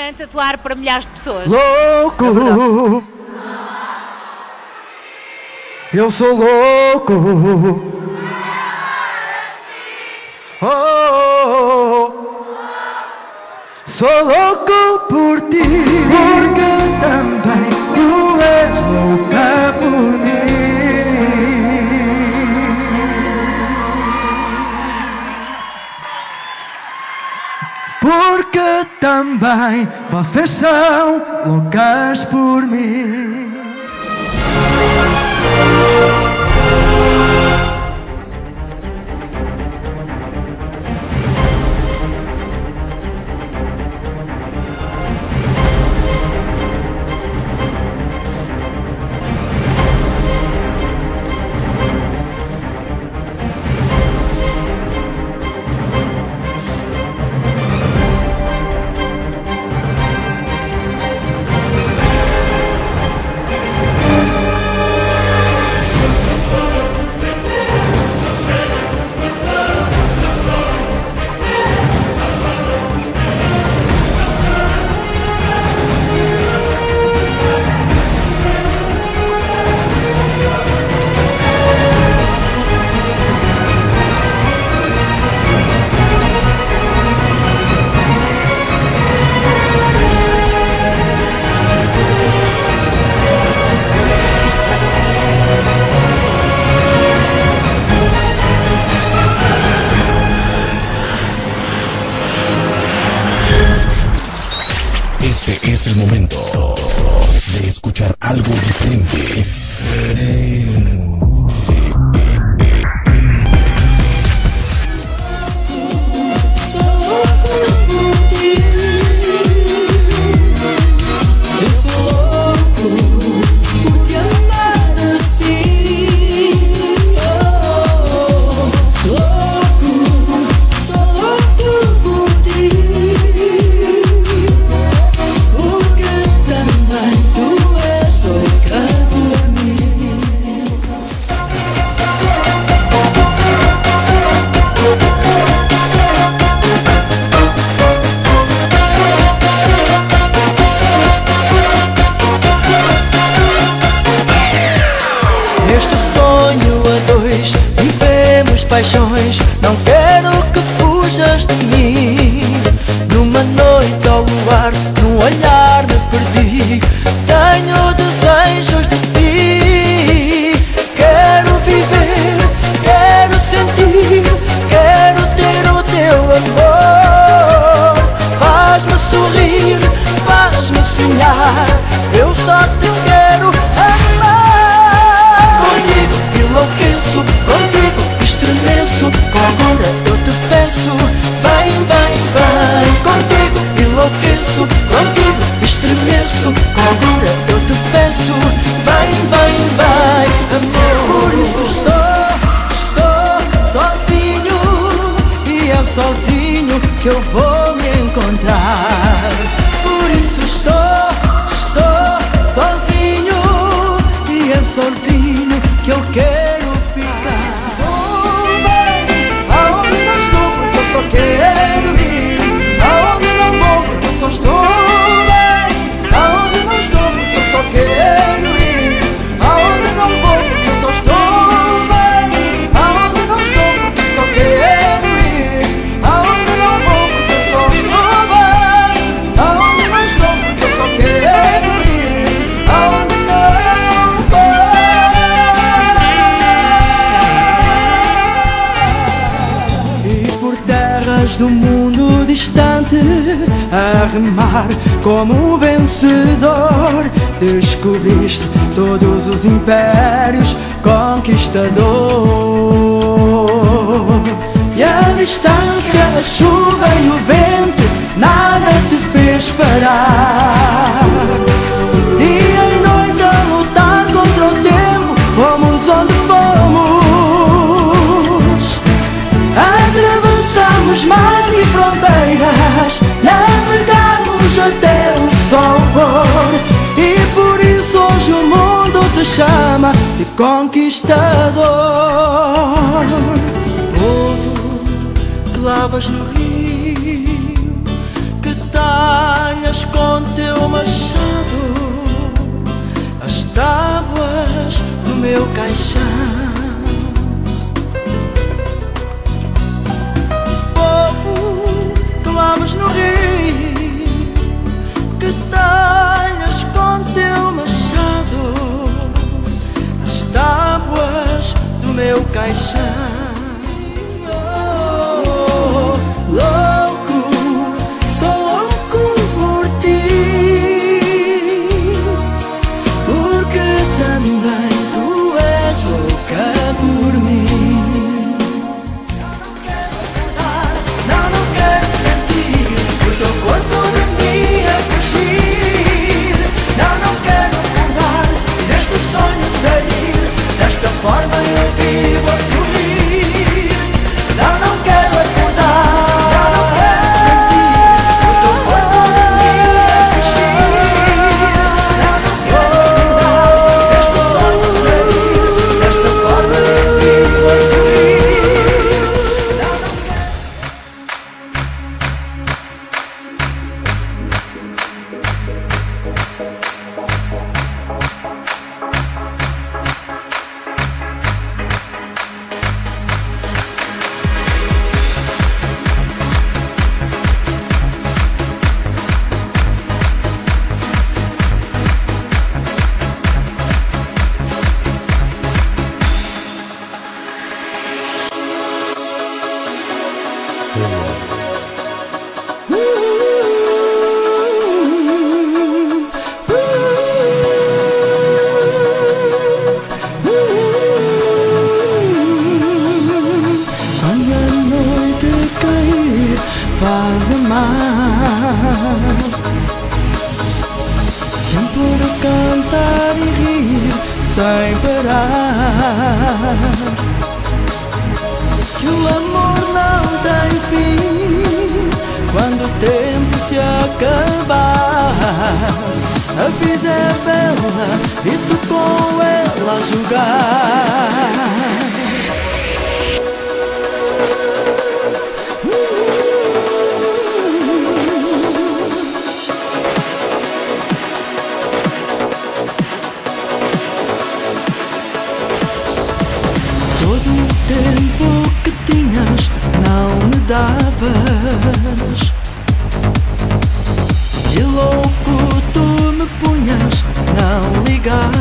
importante atuar para milhares de pessoas. Louco, eu sou louco. Oh, sou louco por ti, porque também tu és louca por mim. Porque também vocês são loucas por mim. Este es el momento de escuchar algo diferente. Neste sonho a dois vivemos paixões. Não quero que fujas de mim. Numa noite ao luar, num olhar me perdi. Tenho desejos de ti. Quero viver, quero sentir, quero ter o teu amor. Faz-me sorrir, faz-me sonhar. Eu só te quero amar. Contigo enlouqueço, contigo estremeço. Agora eu te peço, vem, vem, vem. Contigo enlouqueço, contigo estremeço. Agora eu te peço, vem, vem, vem. Amor, por isso estou sozinho. E é sozinho que eu vou me encontrar. Por isso estou sozinho. E é sozinho que eu quero ficar. Aonde não estou porque eu só quero ir. Aonde não vou porque eu só estou bem. Aonde não estou porque eu só quero ir. Aonde não vou porque eu só estou bem. Aonde não estou porque eu só quero ir. Aonde não vou porque eu só estou bem. Aonde não estou porque eu só quero ir. Aonde não do mundo distante, a remar como um vencedor. Descobriste todos os impérios, conquistador. E a distância, a chuva e o vento, nada te fez parar. Dia e noite a lutar contra o tempo, fomos onde fomos. Atravessamos mares e fronteiras, navegamos até o sol pôr. E por isso hoje o mundo te chama de conquistador. Povo que lavas no rio, que talhas com teu machado as tábuas do meu caixão. Povo que lavas no rio, que talhas com teu machado as tábuas do meu caixão. Louco, sou louco por ti, porque também tu és louca por mim. Não quero acordar, não quero sentir o teu corpo de mim a fugir. Não quero acordar e deste sonho sair, desta forma eu vivo a sorrir. Não quero acordar. Quando a noite cair, vais amar. Tempo de cantar e rir sem parar. Que o amor não tem fim quando o tempo se acabar. A vida é bela e tu com ela a jogar. Todo o tempo que tinhas não me davas, e louco tu me punhas, não ligavas.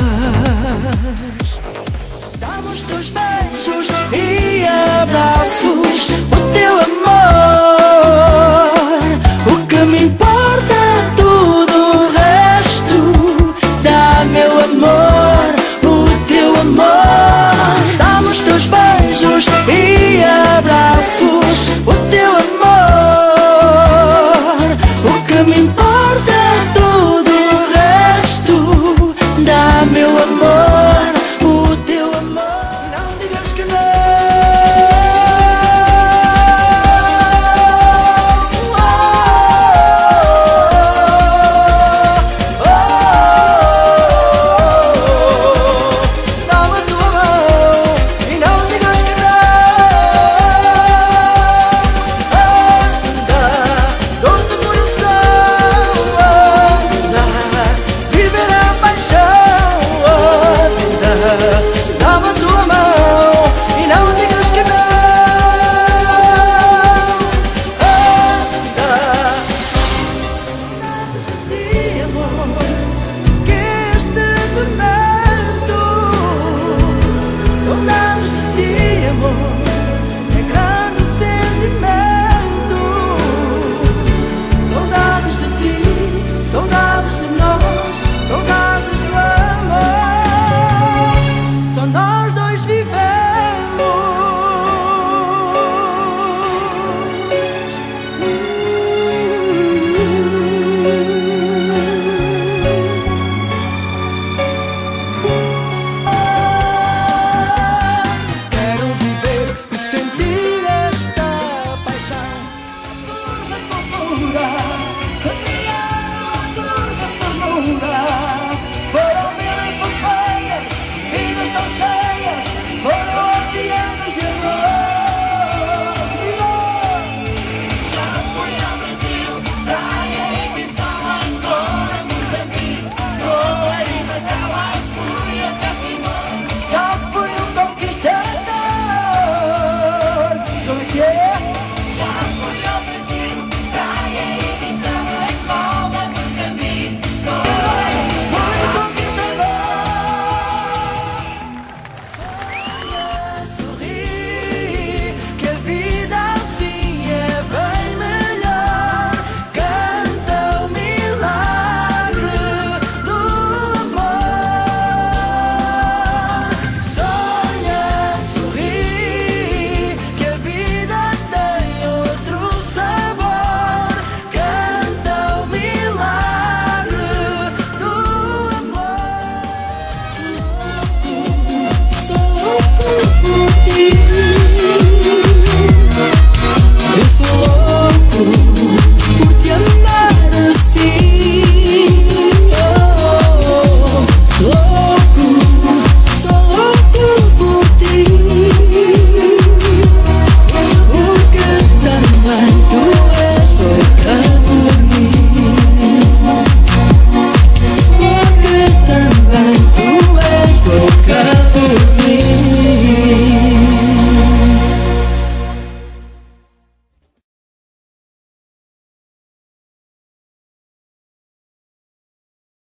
Dá-me os teus beijos e abraços, o teu amor. O que me importa é tudo o resto. Dá meu amor, o teu amor. Dá-me os teus beijos e abraços, o teu amor. O que me importa é tudo o resto. Dá meu amor, o teu amor. Não digas que não. Eu sou